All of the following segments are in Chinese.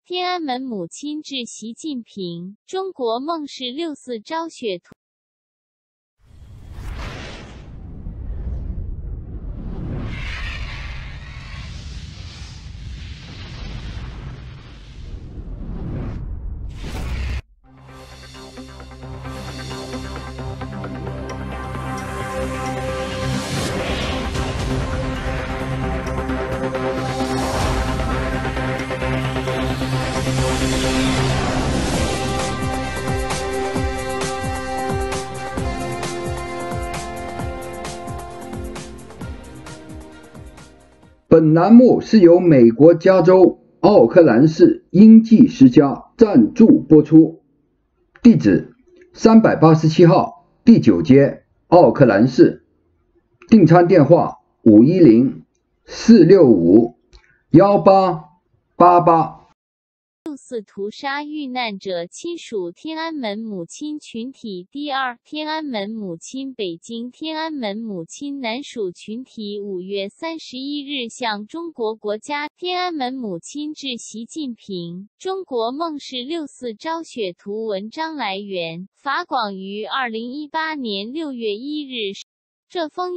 天安门母亲致习近平，中国梦是六四昭雪图。 本栏目是由美国加州奥克兰市英记世家赞助播出，地址387号第9街奥克兰市，订餐电话510-465-1888。 六四屠杀遇难者亲属天安门母亲群体第二，天安门母亲北京天安门母亲南属群体5月31日向中国国家天安门母亲致习近平，中国梦是六四昭雪图。文章来源：法广于2018年6月1日。这封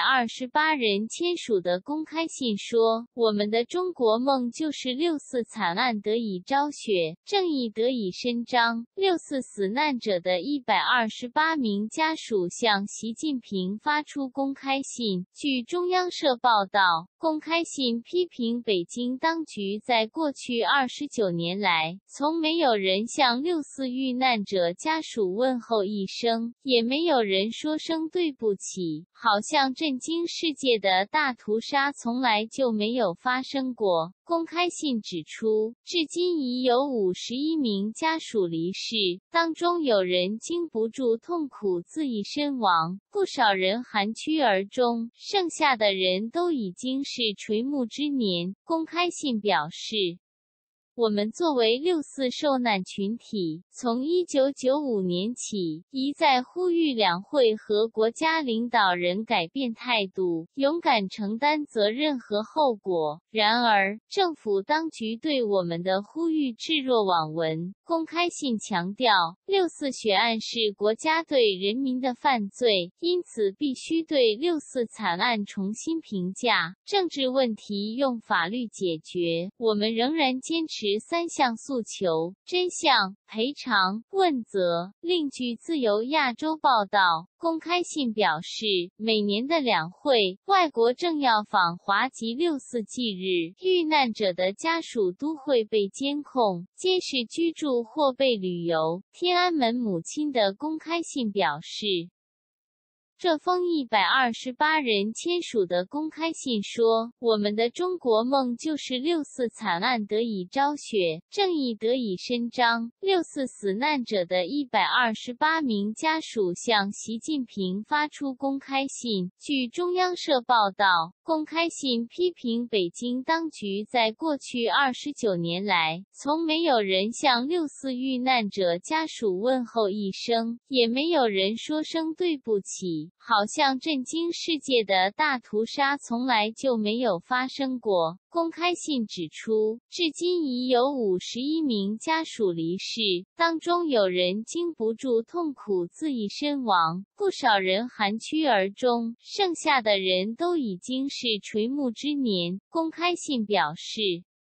128人签署的公开信说，我们的中国梦就是六四惨案得以昭雪，正义得以伸张。六四死难者的128名家属向习近平发出公开信。据中央社报道，公开信批评北京当局在过去29年来，从没有人向六四遇难者家属问候一声，也没有人说声对不起。好像震惊世界的大屠杀从来就没有发生过。公开信指出，至今已有51名家属离世，当中有人经不住痛苦自缢身亡，不少人含躯而终，剩下的人都已经是垂暮之年。公开信表示，我们作为六四受难群体，从1995年起，一再呼吁两会和国家领导人改变态度，勇敢承担责任和后果。然而，政府当局对我们的呼吁置若罔闻。公开信强调，六四血案是国家对人民的犯罪，因此必须对六四惨案重新评价。政治问题用法律解决，我们仍然坚持3项诉求：真相、赔偿、问责。另据自由亚洲报道，公开信表示，每年的两会，外国政要访华及六四忌日，遇难者的家属都会被监控、监视居住或被旅游。天安门母亲的公开信表示，这封128人签署的公开信说，我们的中国梦就是六四惨案得以昭雪，正义得以伸张。六四死难者的128名家属向习近平发出公开信。据中央社报道，公开信批评北京当局在过去29年来，从没有人向六四遇难者家属问候一声，也没有人说声对不起。好像震惊世界的大屠杀从来就没有发生过。公开信指出，至今已有51名家属离世，当中有人经不住痛苦自缢身亡，不少人含躯而终，剩下的人都已经是垂暮之年。公开信表示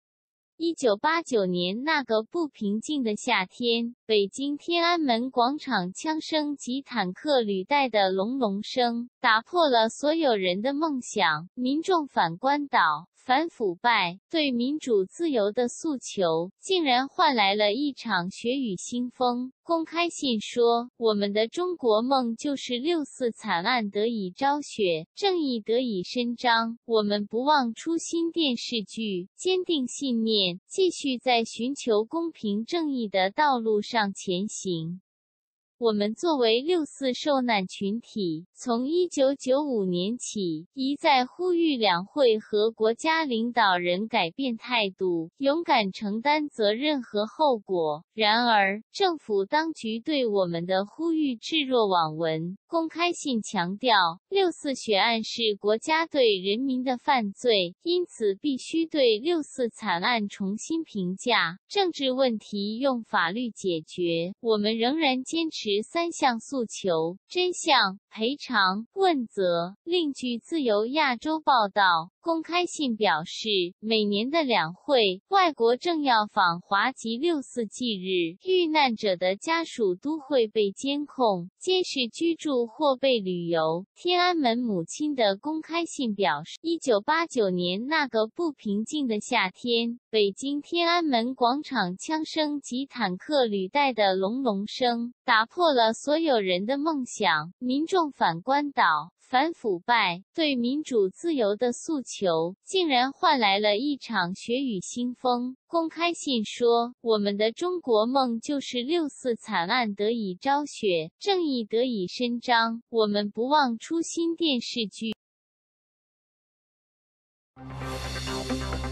，1989年那个不平静的夏天，北京天安门广场枪声及坦克履带的隆隆声，打破了所有人的梦想。民众反关岛、反腐败、对民主自由的诉求，竟然换来了一场血雨腥风。公开信说，我们的中国梦就是六四惨案得以昭雪，正义得以伸张。我们不忘初心电视剧，坚定信念，继续在寻求公平正义的道路上前行。 我们作为六四受难群体，从1995年起，一再呼吁两会和国家领导人改变态度，勇敢承担责任和后果。然而，政府当局对我们的呼吁置若罔闻，公开信强调，六四血案是国家对人民的犯罪，因此必须对六四惨案重新评价，政治问题用法律解决。我们仍然坚持3项诉求：真相、赔偿、问责。另据自由亚洲报道，公开信表示，每年的两会，外国政要访华及六四忌日，遇难者的家属都会被监控、监视居住或被旅游。天安门母亲的公开信表示，1989年那个不平静的夏天，北京天安门广场枪声及坦克履带的隆隆声，打破了所有人的梦想。民众反关岛、反腐败、对民主自由的诉求，竟然换来了一场血雨腥风。公开信说，我们的中国梦就是六四惨案得以昭雪，正义得以伸张。我们不忘初心电视剧。